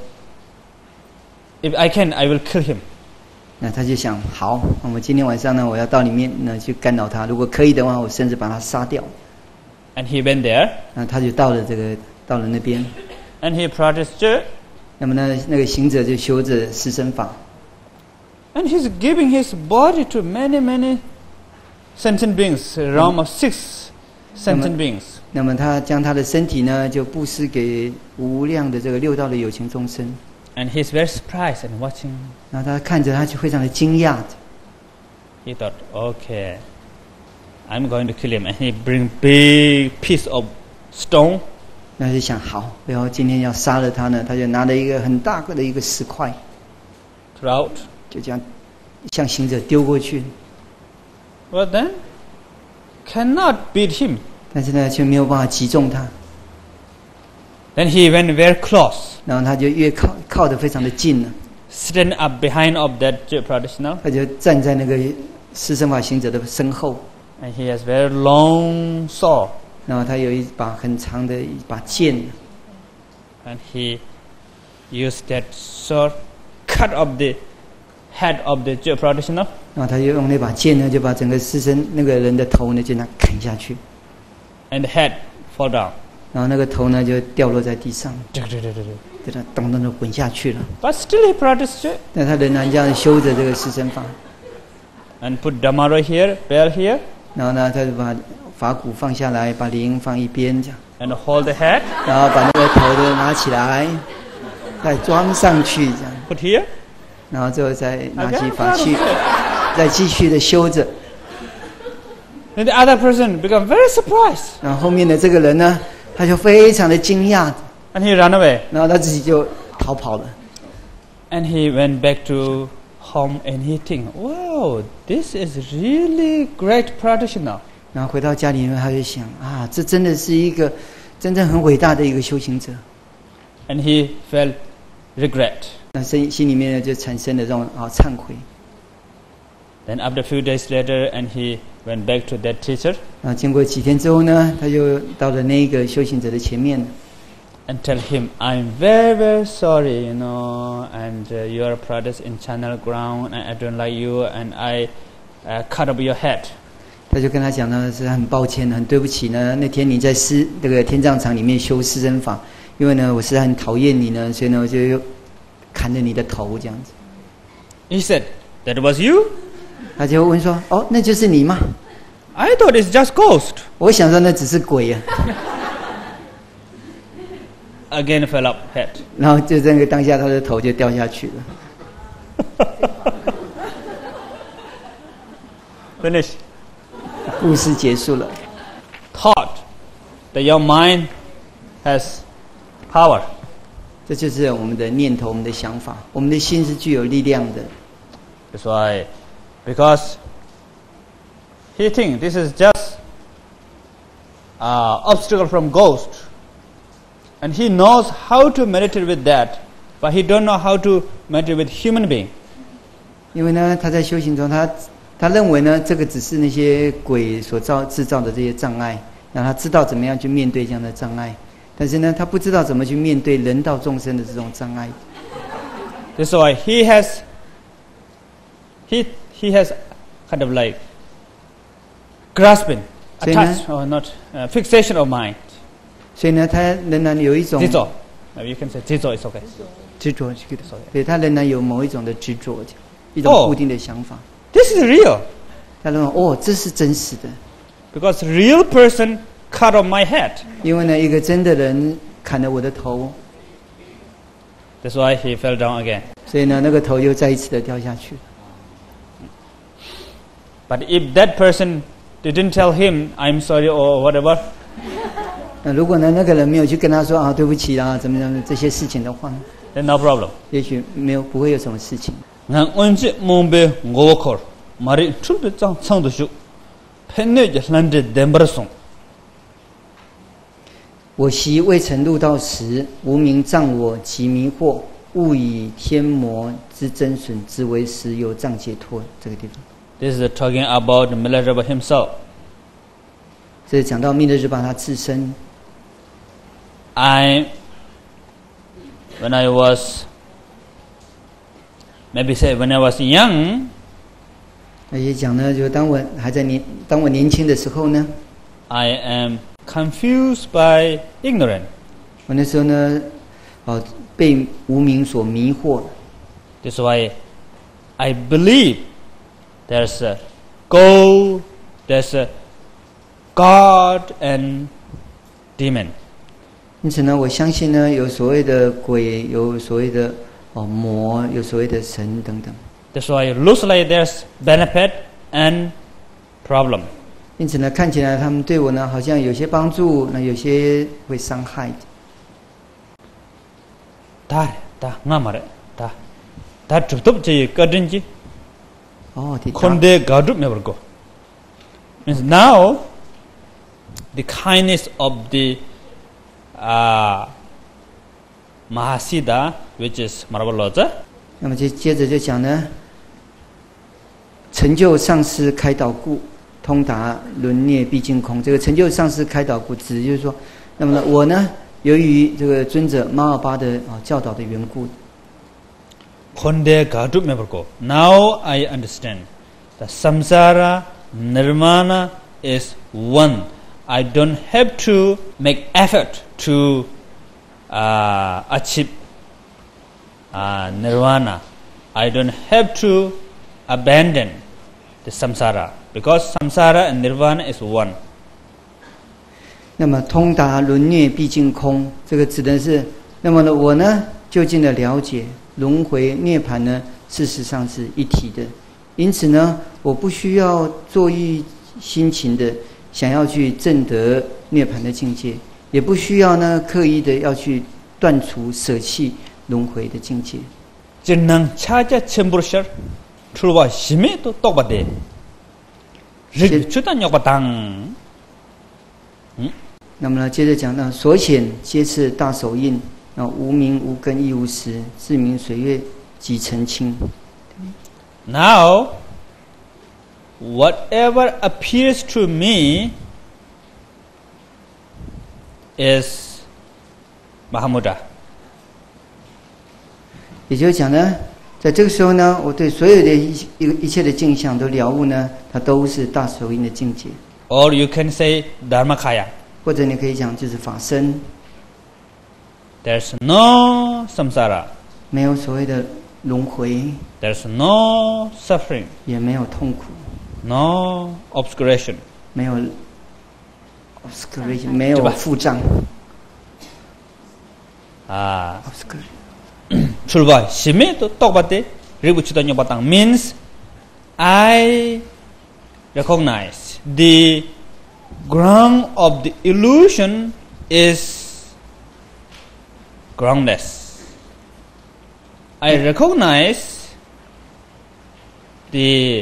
S1: if I can, I will kill him.
S2: 那他就想，好，那么今天晚上呢，我要到里面呢去干扰他，如果可以的话，我甚至把他杀掉。
S1: And he went there.
S2: 那他就到了那边。
S1: And he practiced Zhe.
S2: 那么呢，那个行者就修着施身法。
S1: And he's giving his body to many sentient beings, a realm of 6 sentient beings.
S2: 那么他将他的身体呢，就布施给无量的这个六道的有情众生。
S1: And he's very surprised and watching.
S2: 然后他看着他就非常的惊讶。
S1: He thought, okay, I'm going to kill him. And he bring big piece of stone.
S2: 那就想，好，然后今天要杀了他呢，他就拿了一个很大个的一个石块
S1: throw out.
S2: 就这样向行者丢过去。
S1: But then cannot beat him.
S2: 但是呢，却没有办法击中他。
S1: Then he went very close.
S2: 然后他就越靠得非常的近了。
S1: Stand up behind of that Zhe practitioner.
S2: 他就站在那个施身法行者的身后。
S1: And he has very long sword.
S2: 然后他有一把很长的一把剑。
S1: And he used that sword, cut off the head of the Zhe practitioner.
S2: 然后他就用那把剑呢，就把整个施身那个人的头呢，就那砍下去。
S1: And the head fall down.
S2: 然后那个头呢，就掉落在地上，就他咚咚的滚下去了。
S1: But still he practiced it.
S2: 但他仍然这样修着这个施身法。
S1: And put Dhamma here, bell here.
S2: 然后呢，他就把法鼓放下来，把铃放一边这样。
S1: And hold the head.
S2: 然后把那个头都拿起来，再装上去这样。
S1: Put here.
S2: 然后之后再拿起法器，再继续的修着。
S1: Then the other person become very surprised.
S2: 然后后面的这个人呢，他就非常的惊讶。
S1: And he ran away.
S2: 然后他自己就逃跑了。
S1: And he went back to home and he think, wow, this is really great practitioner.
S2: 然后回到家里面，他就想啊，这真的是一个真正很伟大的一个修行者。
S1: And he felt regret.
S2: 那心里面呢就产生了这种忏悔。
S1: Then after a few days later, and he went back to that teacher.
S2: 然后经过几天之后呢，他就到了那个修行者的前面。
S1: And tell him, I'm very sorry, and your practice in Channel Ground, and I don't like you, and I cut off your head.
S2: 他就跟他讲呢，是很抱歉，很对不起呢。那天你在这个天葬场里面修施身法，因为呢我实在很讨厌你呢，所以呢我就砍了你的头这样子。
S1: He said, that was you?
S2: 他就问说，哦，那就是你吗？
S1: I thought it's just ghost.
S2: 我想说那只是鬼啊。
S1: Again fell up head.
S2: 然后就这个当下他的头就掉下去了。
S1: Finish.
S2: 故事结束了。
S1: Thought that your mind has power.
S2: 这就是我们的念头，我们的想法，我们的心是具有力量的。
S1: That's why, because he thinks this is just obstacle from ghost, and he knows how to meditate with that, but he don't know how to meditate with human being.
S2: 因为呢，他在修行中，他认为呢，这个只是那些鬼所制造的这些障碍，让他知道怎么样去面对这样的障碍。 但是呢，他不知道怎么去面对人道众生的这种障碍。
S1: That's why he has kind of like grasping, attached or not fixation of mind.
S2: 所以呢，他仍然有一种
S1: 执着。You can say 执着 is okay.
S2: 执着，对，他仍然有某一种的执着，一种固定的想法。
S1: This is real.
S2: 他认为这是真实的。
S1: Because real person cut off my head.
S2: 因为呢，一个真的人砍了我的头。
S1: That's why he fell down again.
S2: 所以呢，那个头又再一次的掉下去。
S1: But if that person didn't tell him, "I'm sorry" or whatever.
S2: 那如果呢，那个人没有去跟他说对不起啦，怎么样这些事情的话呢
S1: ，then no problem.
S2: 也许不会有什么事情。
S1: 난 언제 몸배 ngokhor mari chulbe chang changdo shu phenne je hlande dembrasong.
S2: 我昔未曾入道时，无明障我及迷惑，误以天魔之增损之为实有障解脱。这个地方。
S1: This is talking about Milarepa himself.
S2: 这是讲到密勒日巴他自身。
S1: When I was young.
S2: 也讲呢，就当我年轻的时候呢
S1: ，I am confused by ignorance.
S2: 我那时候呢，被无明所迷惑。
S1: That's why I believe there's a goal, there's a God and demon.
S2: 因此呢，我相信呢，有所谓的鬼，有所谓的魔，有所谓的神等等。
S1: That's why it looks like there's benefit and problem.
S2: 因此呢，看起来他们对我呢，好像有些帮助，那有些会伤害。
S1: 다 좁덥지 까든지. 콘데 가둑 메버고. Means now the kindness of the Mahasiddha, which is Mahavaja.
S2: 那么接着就讲呢，成就上师开导故，通达轮涅毕竟空。这个成就上师开导故，指就是说，那么呢，我呢，由于这个尊者马尔巴的教导的缘故。
S1: Now I understand that samsara nirvana is one. I don't have to make effort to achieve nirvana. I don't have to abandon the samsara because samsara and nirvana is one.
S2: 那么通达轮涅毕竟空，这个指的是，那么呢，我呢，究竟的了解轮回涅槃呢，事实上是一体的。因此呢，我不需要作意心情的想要去证得涅槃的境界，也不需要呢刻意的要去断除舍弃轮回的境界。
S1: 진능 차자 첨부르셔 출과 심에도 똑바대. 주단 역바당.
S2: 那么呢，接着讲到所显皆是大手印，无名无根亦无实，自明水月即澄清。
S1: Now, whatever appears to me is Mahamudra.
S2: 也就是讲呢，在这个时候呢，我对所有的一切的镜像都了悟呢，它都是大手印的境界。
S1: Or you can say Dharmakaya.
S2: 或者你可以讲就是法身。
S1: There's no samsara.
S2: 没有所谓的轮回。
S1: There's no suffering.
S2: 也没有痛苦。
S1: No obscuration.
S2: 没有 obscuration， 没有覆障。
S1: 출발 심에 또 똑같대. 그리고 주단요 바탕 means I recognize the ground of the illusion is groundless. I recognize the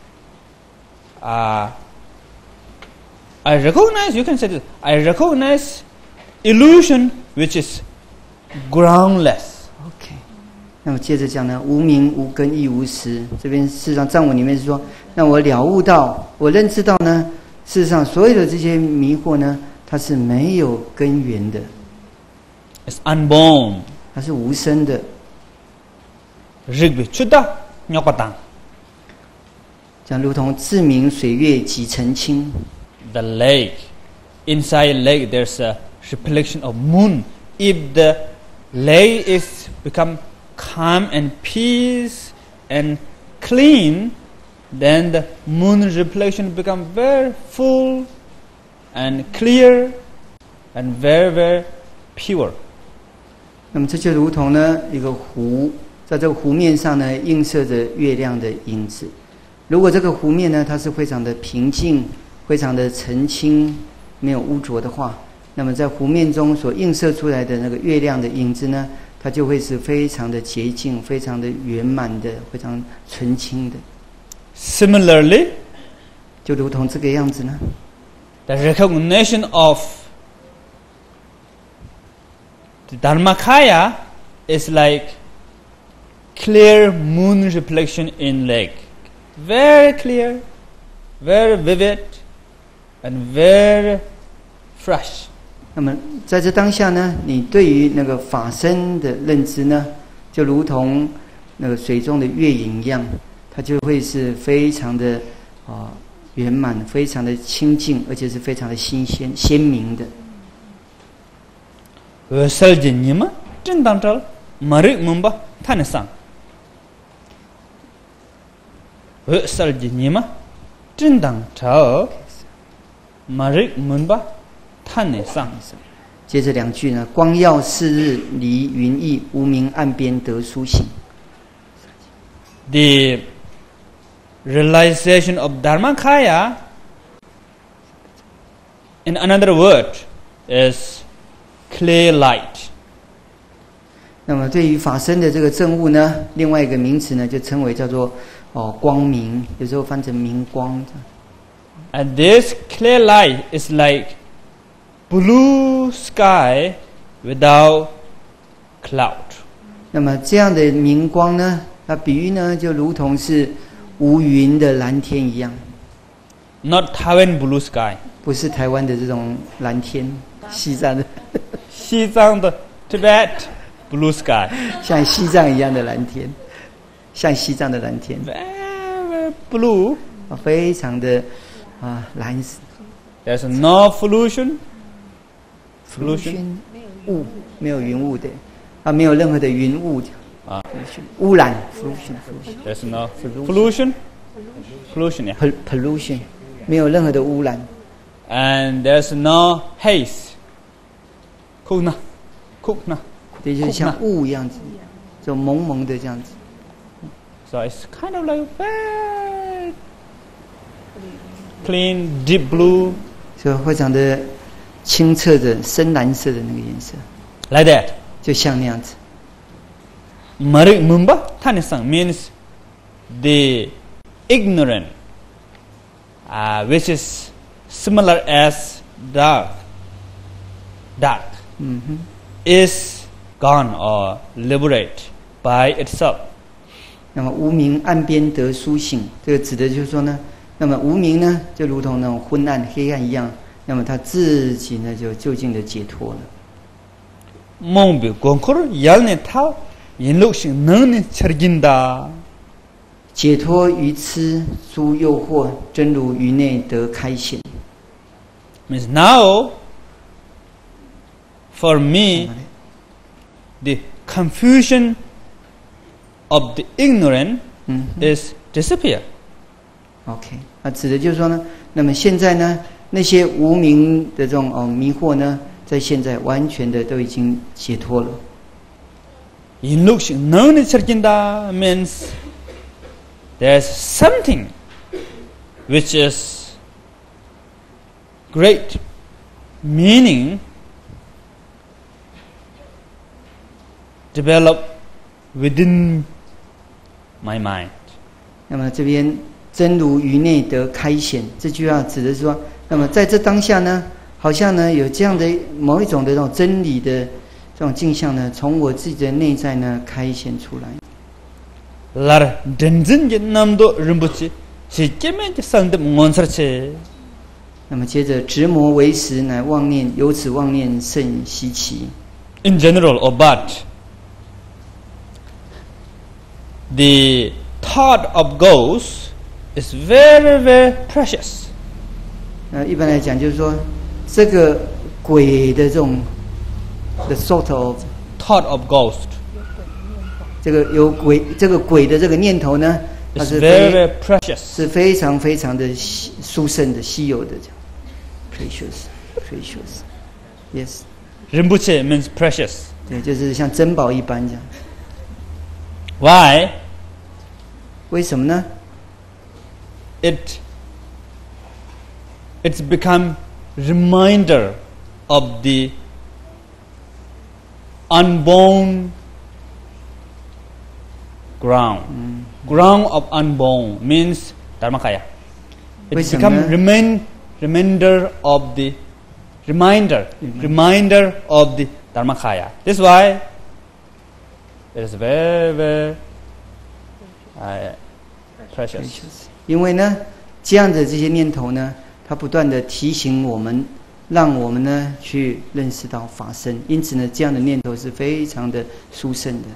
S1: you can say this, I recognize illusion which is groundless.
S2: OK， 那么接着讲呢，无名无根亦无实。这边事实上藏文里面是说，那我了悟到，我认知到呢，事实上所有的这些迷惑呢，它是没有根源的。
S1: is unborn.
S2: 它是无声的。
S1: Rigby chuda nyokotang.
S2: 像如同自明水月几澄清。
S1: The lake, inside lake there's a reflection of moon. If the lake is become calm and peace and clean, then the moon reflection become very full and clear and very, very pure.
S2: 那么这就如同呢一个湖，在这个湖面上呢映射着月亮的影子。如果这个湖面呢它是非常的平静，非常的澄清，没有污浊的话，那么在湖面中所映射出来的那个月亮的影子呢，它就会是非常的洁净，非常的圆满的，非常纯清的。
S1: Similarly,
S2: 就如同这个样子呢。
S1: the recognition of the Dharmakaya is like clear moon reflection in lake. Very clear, very vivid, and very fresh.
S2: 那么在这当下呢，你对于那个法身的认知呢，就如同那个水中的月影一样，它就会是非常的圆满，非常的清净，而且是非常的新鲜、鲜明的。
S1: Vesaljinyima jindangchal marik mumba tanesang. Vesaljinyima jindangchal marik mumba tanesang.
S2: 接着两句呢，光耀四日，离云翳，无明岸边得苏醒。
S1: The realization of Dharmakaya, in another word, is clear light.
S2: 那么对于法身的这个证悟呢，另外一个名词呢，就称为叫做光明，有时候翻成明光。
S1: And this clear light is like blue sky without cloud.
S2: 那么这样的明光呢，它比喻呢，就如同是无云的蓝天一样。
S1: Not Taiwan blue sky.
S2: 不是台湾的这种蓝天，西藏的，
S1: 西藏的 Tibet blue sky.
S2: 像西藏一样的蓝天，像西藏的蓝天，
S1: Very blue.
S2: 非常的蓝。
S1: There's no pollution.
S2: 雾，没有云雾的，没有任何的云雾污染
S1: There's no pollution. Pollution, yeah.
S2: pollution 没有任何的污染。
S1: And there's no haze. Kukna.
S2: 对，就是像雾一样子，就蒙蒙的这样子。
S1: So it's kind of like very clean, deep blue.
S2: 所以非常的清澈的深蓝色的那个颜色，
S1: Like that.
S2: 就像那样子。
S1: Marik mumba tanisang means the ignorant, which is similar as dark, is gone or liberate by itself.
S2: 那么无明岸边得苏醒，这个指的就是说呢，那么无明呢，就如同那种昏暗、黑暗一样，那么他自己呢就就近的解脱了。
S1: Mongbi gongkor yalne tao yinlukshin nangni charginda.
S2: 解脱于痴诸诱惑，真如于内得开显。
S1: Means now, for me, the confusion of the ignorant is disappear.
S2: OK， 那指的就是说呢，那么现在呢，那些无明的这种迷惑呢，在现在完全的都已经解脱了。
S1: Yinlukshin nangni charginda means there's something which is great meaning develop within my mind.
S2: 那么这边真如于内得开显，这句话指的是说，那么在这当下呢，好像呢有这样的某一种的这种真理的这种镜像呢，从我自己的内在呢开显出来。
S1: Lar denzin je namdo rimbuchi chikeme je sangdem ngonsarche.
S2: 那么接着执魔为实，乃妄念，由此妄念甚稀奇。
S1: in general, or but the thought of ghosts is very, very precious.
S2: 一般来讲，就是说，这个鬼的这种 the sort of
S1: thought of ghost
S2: 这个有鬼，这个鬼的这个念头呢，它
S1: is
S2: 是
S1: very, very precious.
S2: 是非常非常的殊胜的、稀有的，这样 precious, yes.
S1: Rinpoche means precious.
S2: 对，就是像珍宝一般这样。
S1: Why?
S2: 为什么呢？
S1: It's become reminder of the unborn ground. Ground of unborn means Dharmakaya. It's become reminder of the reminder of the Dharmakaya. This is why it is very, very precious.
S2: 因为呢，这样的这些念头呢，它不断的提醒我们，让我们呢去认识到法身。因此呢，这样的念头是非常的殊胜的。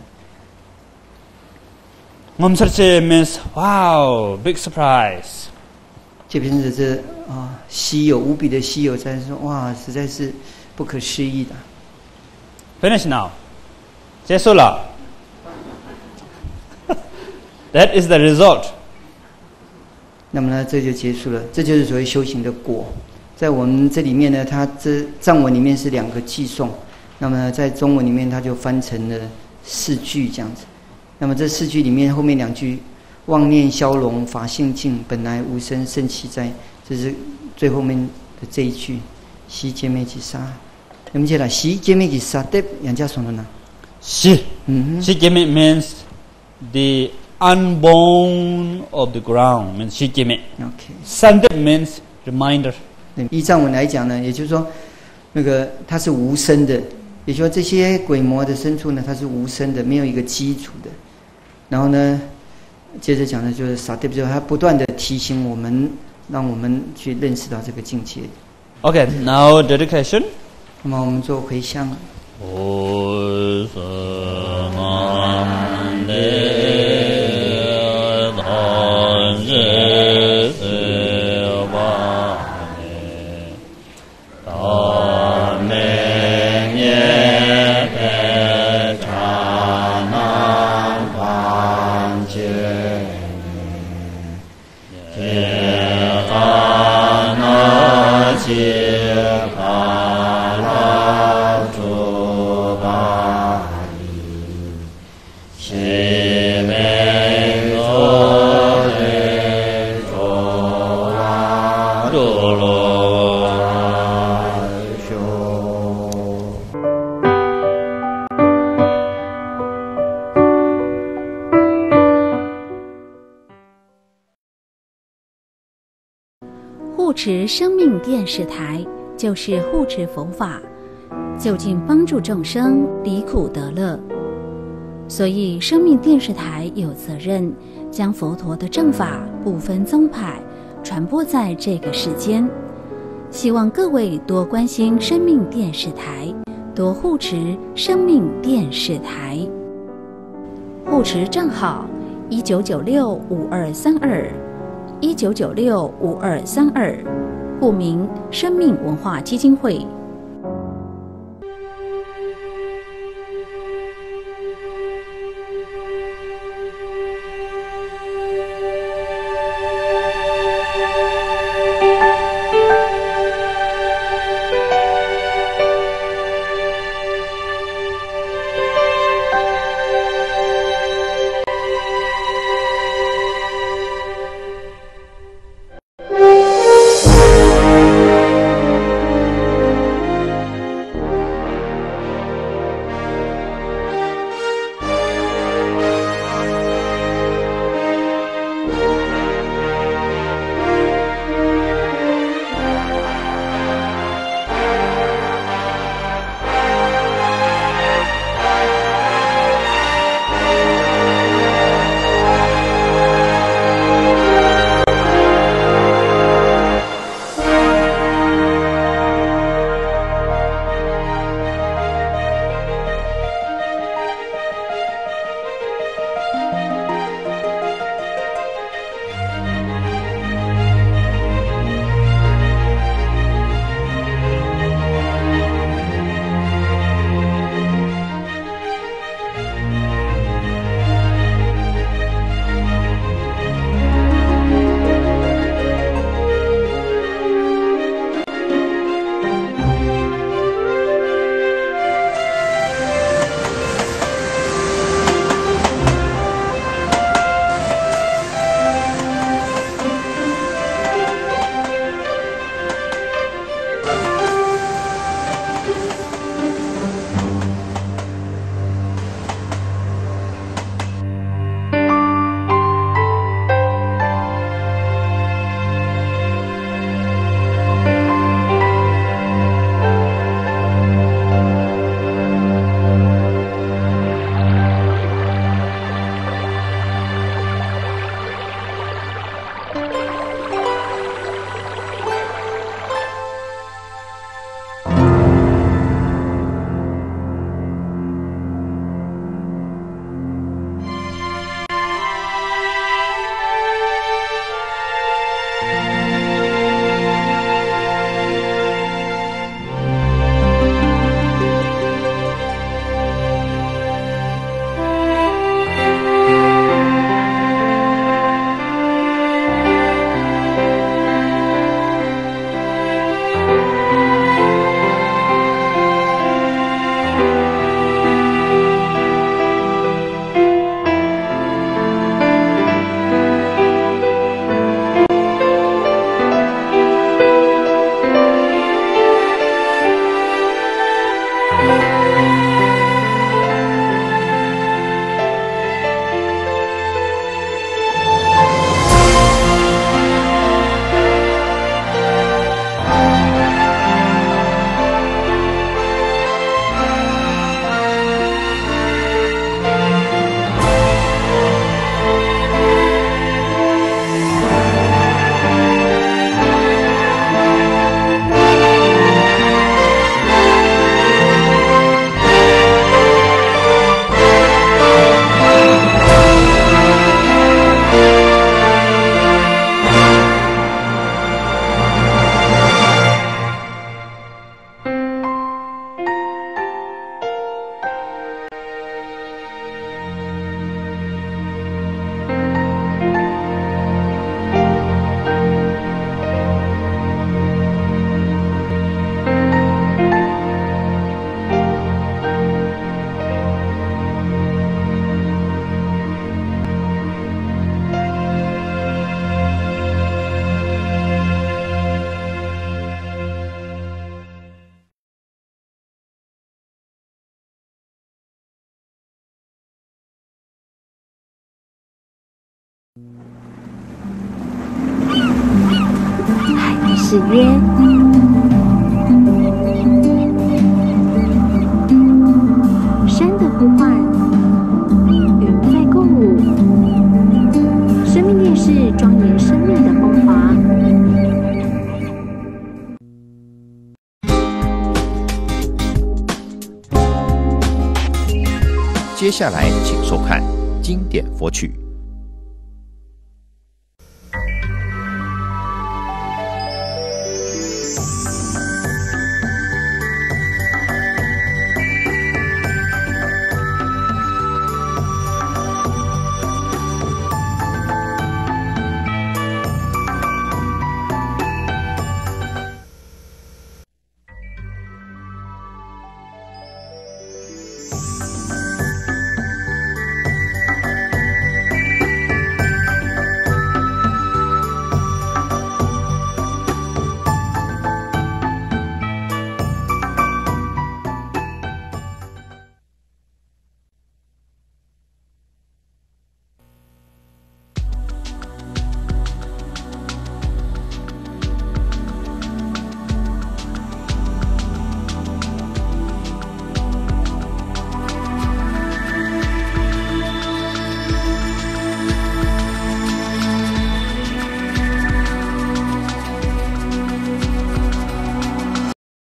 S1: Om Sarche means wow, big surprise.
S2: 这边的这稀有无比的稀有，才说哇，实在是不可思议的。
S1: Finish now. 结束了。That is the result.
S2: 那么呢，这就结束了。这就是所谓修行的果。在我们这里面呢，它这藏文里面是2个偈颂，那么呢，在中文里面它就翻成了4句这样子。那么这4句里面后面2句，妄念消融，法性净，本来无生，圣其在，这是最后面的这一句。西揭灭吉沙，你们接来西揭灭吉沙的杨家说的呢？
S1: 西揭灭 means the unborn of the ground means 西揭灭。
S2: OK.
S1: Sandip means reminder.
S2: 依藏文来讲呢，也就是说，那个它是无生的，也就是说这些鬼魔的深处呢，它是无生的，没有一个基础的。然后呢，接着讲的就是萨蒂，就是它不断的提醒我们，让我们去认识到这个境界。
S1: Okay, now dedication.
S2: 那么我们做回向。
S3: 护持生命电视台就是护持佛法，就近帮助众生离苦得乐。所以生命电视台有责任将佛陀的正法不分宗派传播在这个世间。希望各位多关心生命电视台，多护持生命电视台。护持账号19965232，19965232，户名生命文化基金会。 誓约。山的呼唤，云在共舞。生命电视庄严生命的风华。
S4: 接下来，请收看经典佛曲。